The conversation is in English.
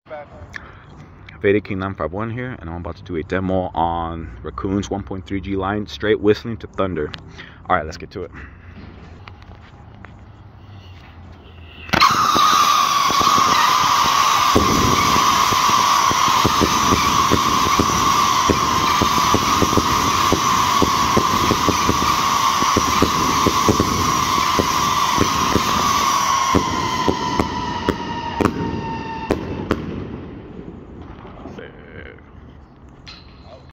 Faded King 951 here, and I'm about to do a demo on Racoon's 1.3G line, straight whistling to thunder. All right, let's get to it.